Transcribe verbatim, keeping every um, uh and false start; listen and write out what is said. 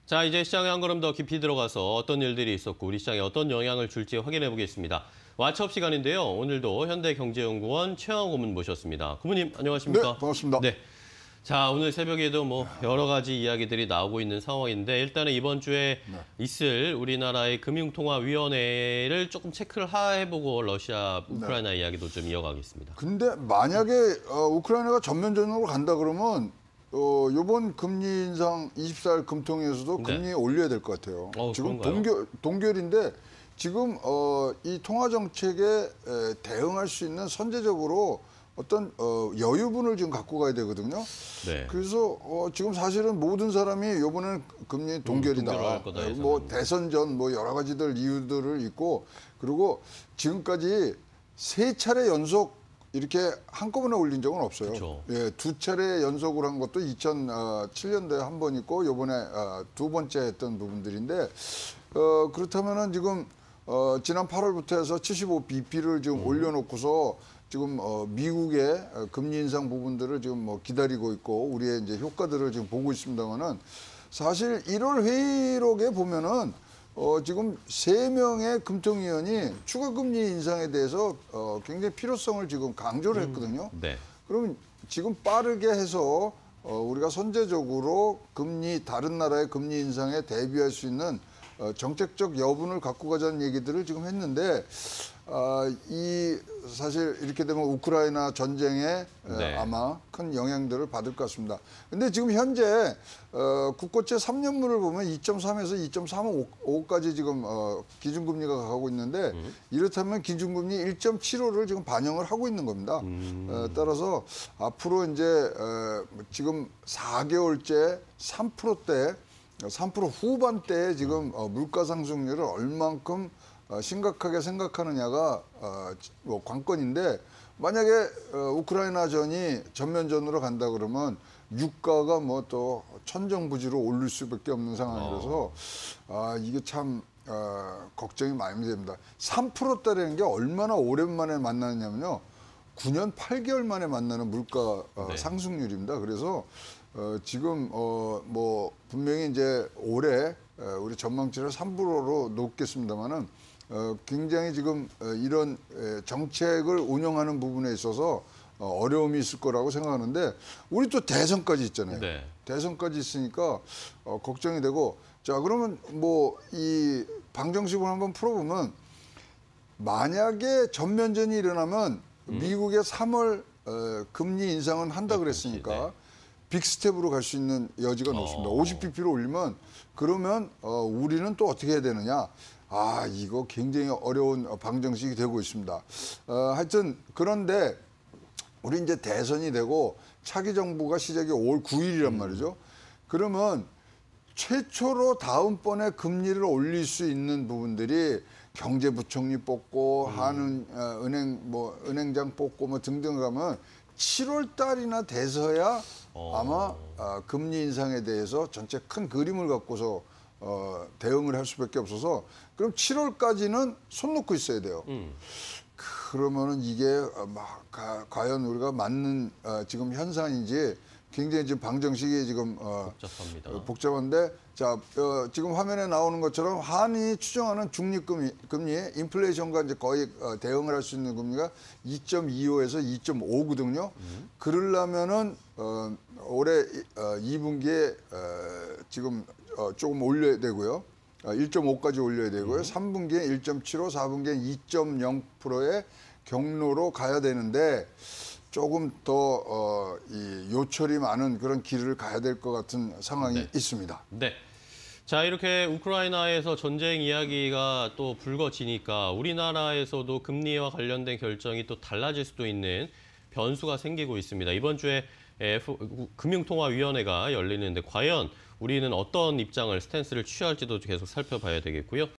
자, 이제 시장에 한 걸음 더 깊이 들어가서 어떤 일들이 있었고 우리 시장에 어떤 영향을 줄지 확인해 보겠습니다. 왓츠업 시간인데요. 오늘도 현대경제연구원 최영하 고문 모셨습니다. 고문님 안녕하십니까? 네, 반갑습니다. 네. 자, 오늘 새벽에도 뭐 여러 가지 이야기들이 나오고 있는 상황인데 일단은 이번 주에 네. 있을 우리나라의 금융통화위원회를 조금 체크를 해보고 러시아, 우크라이나 네. 이야기도 좀 이어가겠습니다. 근데 만약에 어, 우크라이나가 전면전으로 간다 그러면 어, 이번 금리 인상 이십사 일 금통위에서도 네. 금리 올려야 될 것 같아요. 어, 지금 그런가요? 동결, 동결인데 지금 어, 이 통화정책에 에, 대응할 수 있는 선제적으로 어떤 어, 여유분을 지금 갖고 가야 되거든요. 네. 그래서 어, 지금 사실은 모든 사람이 이번에는 금리 동결이다. 동결을 할 거다 뭐 예상합니다. 대선 전 뭐 여러 가지들 이유들을 있고 그리고 지금까지 세 차례 연속 이렇게 한꺼번에 올린 적은 없어요. 그쵸. 예, 두 차례 연속으로 한 것도 이천칠 년도에 한 번 있고 이번에 어, 두 번째 했던 부분들인데 어, 그렇다면은 지금 어, 지난 팔월부터 해서 칠십오 비피를 지금 음. 올려놓고서 지금 어, 미국의 금리 인상 부분들을 지금 뭐 기다리고 있고 우리의 이제 효과들을 지금 보고 있습니다만은 사실 일월 회의록에 보면은 어, 지금 세 명의 금통위원이 추가 금리 인상에 대해서 어, 굉장히 필요성을 지금 강조를 했거든요. 음, 네. 그러면 지금 빠르게 해서 어, 우리가 선제적으로 금리 다른 나라의 금리 인상에 대비할 수 있는 어, 정책적 여분을 갖고 가자는 얘기들을 지금 했는데 어, 이 사실 이렇게 되면 우크라이나 전쟁에 네. 에, 아마 큰 영향들을 받을 것 같습니다. 근데 지금 현재 어, 국고채 삼 년물을 보면 이 점 삼에서 이 점 삼오까지 지금 어, 기준금리가 가고 있는데 음. 이렇다면 기준금리 일 점 칠오를 지금 반영을 하고 있는 겁니다. 음. 어, 따라서 앞으로 이제 어, 지금 사 개월째 삼 퍼센트대 삼 퍼센트 후반대에 지금 어, 물가 상승률을 얼만큼 어, 심각하게 생각하느냐가 어, 뭐 관건인데 만약에 어, 우크라이나 전이 전면전으로 간다 그러면 유가가 뭐 또 천정부지로 오를 수밖에 없는 상황이라서 아, 이게 참 어, 걱정이 많이 됩니다. 삼 퍼센트대라는 게 얼마나 오랜만에 만나느냐면요. 구 년 팔 개월 만에 만나는 물가 어, 네. 상승률입니다. 그래서 어, 지금 어, 뭐 분명히 이제 올해 어, 우리 전망치를 삼 퍼센트로 놓겠습니다만은 어, 굉장히 지금 어, 이런 에, 정책을 운영하는 부분에 있어서 어, 어려움이 있을 거라고 생각하는데 우리 또 대선까지 있잖아요. 네. 대선까지 있으니까 어, 걱정이 되고 자 그러면 뭐 이 방정식을 한번 풀어보면 만약에 전면전이 일어나면 음. 미국의 삼월 어, 금리 인상은 한다 그랬으니까 네. 빅스텝으로 갈 수 있는 여지가 높습니다. 어. 오십 비피로 올리면 그러면 어, 우리는 또 어떻게 해야 되느냐. 아, 이거 굉장히 어려운 방정식이 되고 있습니다. 어, 하여튼 그런데 우리 이제 대선이 되고 차기 정부가 시작이 오월 구일이란 말이죠. 그러면 최초로 다음번에 금리를 올릴 수 있는 부분들이 경제부총리 뽑고 음. 한은 어, 은행 뭐 은행장 뽑고 뭐 등등 가면 칠월 달이나 돼서야 어. 아마 어, 금리 인상에 대해서 전체 큰 그림을 갖고서 어, 대응을 할 수밖에 없어서 그럼 칠월까지는 손 놓고 있어야 돼요. 음. 그러면은 이게 막 가, 과연 우리가 맞는 어, 지금 현상인지 굉장히 지금 방정식이 지금 어, 복잡합니다. 어, 복잡한데 자 어, 지금 화면에 나오는 것처럼 한이 추정하는 중립금리 금리 인플레이션과 이제 거의 어, 대응을 할 수 있는 금리가 이 점 이오에서 이 점 오거든요. 음. 그러려면은 어, 올해 어, 이 분기에 어, 지금 어, 조금 올려야 되고요. 어, 일 점 오까지 올려야 되고요. 음. 삼 분기에 일 점 칠오, 사 분기에 이 점 영 퍼센트의 경로로 가야 되는데 조금 더 어, 이 요철이 많은 그런 길을 가야 될 것 같은 상황이 네. 있습니다. 네. 자, 이렇게 우크라이나에서 전쟁 이야기가 또 불거지니까 우리나라에서도 금리와 관련된 결정이 또 달라질 수도 있는 변수가 생기고 있습니다. 이번 주에 F, 금융통화위원회가 열리는데 과연 우리는 어떤 입장을, 스탠스를 취할지도 계속 살펴봐야 되겠고요.